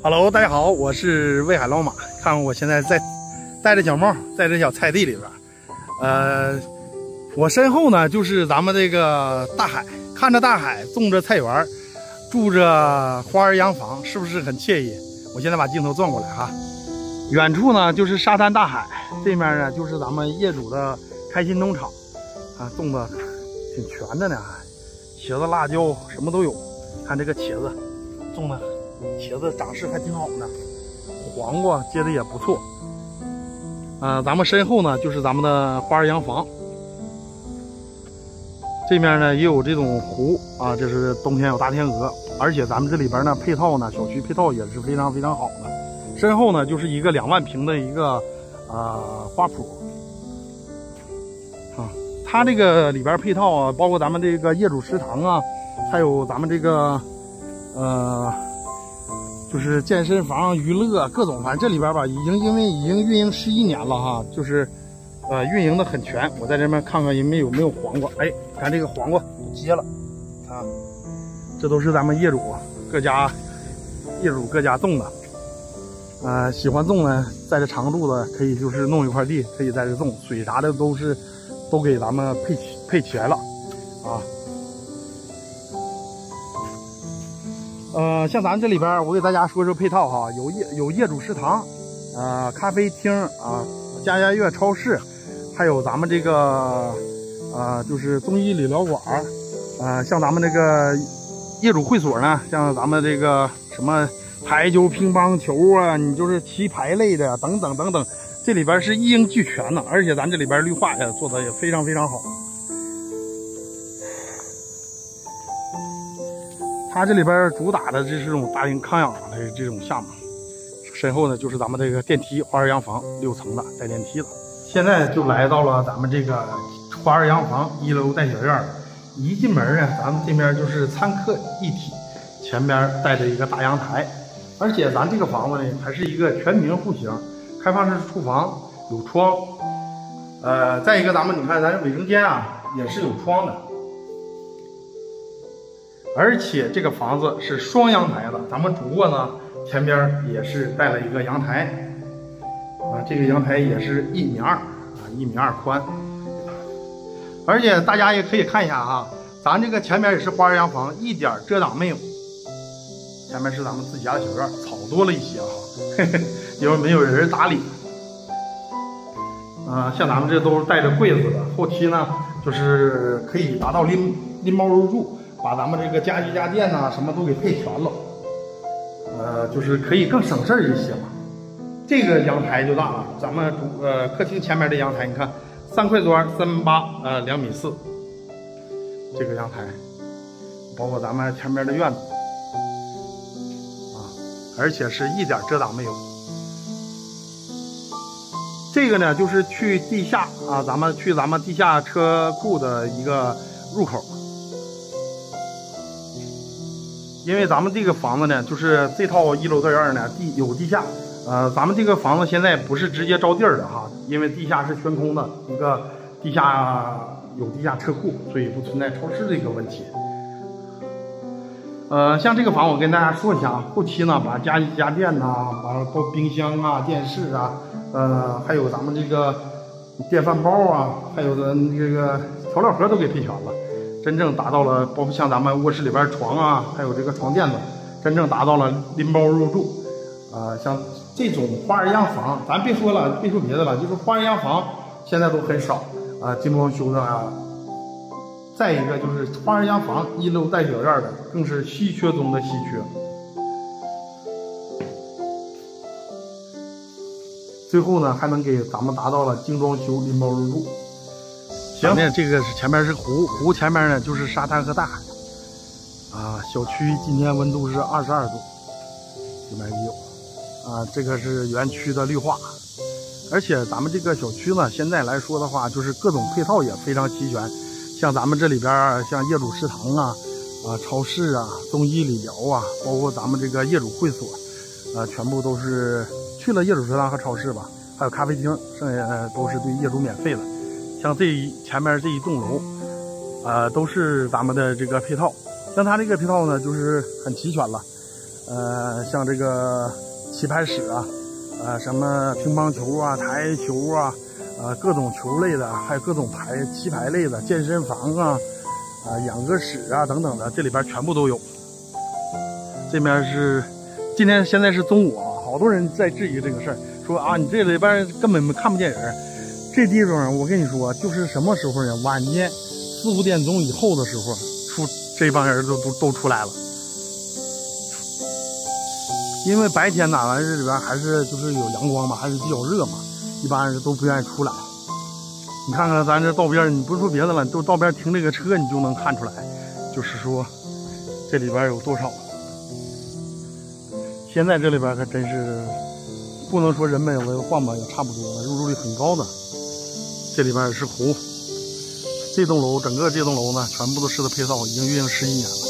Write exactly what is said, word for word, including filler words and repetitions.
Hello， 大家好，我是魏海老马。看看我现在在戴着小帽，在这小菜地里边。呃，我身后呢就是咱们这个大海，看着大海，种着菜园，住着花儿洋房，是不是很惬意？我现在把镜头转过来哈，远处呢就是沙滩大海，这面呢就是咱们业主的开心农场啊，种的挺全的呢，茄子、辣椒什么都有。看这个茄子种的。茄子长势还挺好呢，黄瓜结的也不错。呃，咱们身后呢就是咱们的花儿洋房，这面呢也有这种湖啊，这是冬天有大天鹅，而且咱们这里边呢配套呢小区配套也是非常非常好的。身后呢就是一个两万平的一个呃花圃啊，它这个里边配套啊，包括咱们这个业主食堂啊，还有咱们这个呃。就是健身房、娱乐各种，反正这里边吧，已经因为已经运营十一年了哈，就是呃运营的很全。我在这边看看有没有没有黄瓜，哎，看这个黄瓜结了啊，这都是咱们业主各家业主各家种的。呃，喜欢种呢，在这常住的可以就是弄一块地，可以在这种，水啥的都是都给咱们配齐配齐了啊。呃，像咱这里边，我给大家说说配套哈，有业有业主食堂，呃，咖啡厅啊，家家悦超市，还有咱们这个呃，就是中医理疗馆，呃，像咱们这个业主会所呢，像咱们这个什么排球、乒乓球啊，你就是棋牌类的等等等等，这里边是一应俱全的，而且咱这里边绿化也做的也非常非常好。它这里边主打的就是这种大型康养的这种项目，身后呢就是咱们这个电梯花儿洋房六层的带电梯的。现在就来到了咱们这个花儿洋房一楼带小院，一进门呢，咱们这边就是餐客一体，前边带着一个大阳台，而且咱这个房子呢还是一个全平户型，开放式厨房有窗，呃，再一个咱们你看咱卫生间啊也是有窗的。而且这个房子是双阳台的，咱们主卧呢前边也是带了一个阳台，啊，这个阳台也是一米二啊，一米二宽。而且大家也可以看一下哈，咱这个前面也是花儿洋房，一点遮挡没有。前面是咱们自己家的小院，草多了一些哈，呵呵，因为没有人打理。啊、呃，像咱们这都是带着柜子的，后期呢就是可以达到拎拎包入住。把咱们这个家居家电呐、啊、什么都给配全了，呃，就是可以更省事儿一些嘛。这个阳台就大了，咱们主呃客厅前面的阳台，你看三块砖三米八，呃两米四，这个阳台，包括咱们前面的院子啊，而且是一点遮挡没有。这个呢，就是去地下啊，咱们去咱们地下车库的一个入口。因为咱们这个房子呢，就是这套一楼带院呢，地有地下，呃，咱们这个房子现在不是直接着地儿的哈，因为地下是悬空的一个地下有地下车库，所以不存在超市这个问题。呃，像这个房我跟大家说一下啊，后期呢把家居家电呐、啊，把包冰箱啊、电视啊，呃，还有咱们这个电饭煲啊，还有咱这个调料盒都给配全了。真正达到了，包括像咱们卧室里边床啊，还有这个床垫子，真正达到了拎包入住。啊、呃，像这种花儿洋房，咱别说了，别说别的了，就是花儿洋房现在都很少啊、呃，精装修的啊。再一个就是花儿洋房一楼带小院的，更是稀缺中的稀缺。最后呢，还能给咱们达到了精装修拎包入住。行，这个是前面是湖，湖前面呢就是沙滩和大海，啊，小区今天温度是二十二度，这边也有，啊，这个是园区的绿化，而且咱们这个小区呢，现在来说的话，就是各种配套也非常齐全，像咱们这里边像业主食堂啊，啊，超市啊，中医理疗啊，包括咱们这个业主会所，啊，全部都是去了业主食堂和超市吧，还有咖啡厅，剩下都是对业主免费的。像这一前面这一栋楼，呃，都是咱们的这个配套。像它这个配套呢，就是很齐全了。 呃，像这个棋牌室啊，呃，什么乒乓球啊、台球啊，呃，各种球类的，还有各种牌棋牌类的，健身房啊，啊、呃，养鸽室啊等等的，这里边全部都有。这边是今天现在是中午啊，好多人在质疑这个事儿，说啊，你这里边根本看不见人。这地方我跟你说，就是什么时候呢？晚间四五点钟以后的时候，出这帮人都都都出来了。因为白天呢，完这里边还是就是有阳光嘛，还是比较热嘛，一般人都不愿意出来。你看看咱这道边，你不说别的了，都道边停这个车，你就能看出来，就是说这里边有多少。现在这里边可真是不能说人满为患吧，也差不多了，入住率很高的。这里边是湖，这栋楼整个这栋楼呢，全部都是的配套，已经运营十一年了。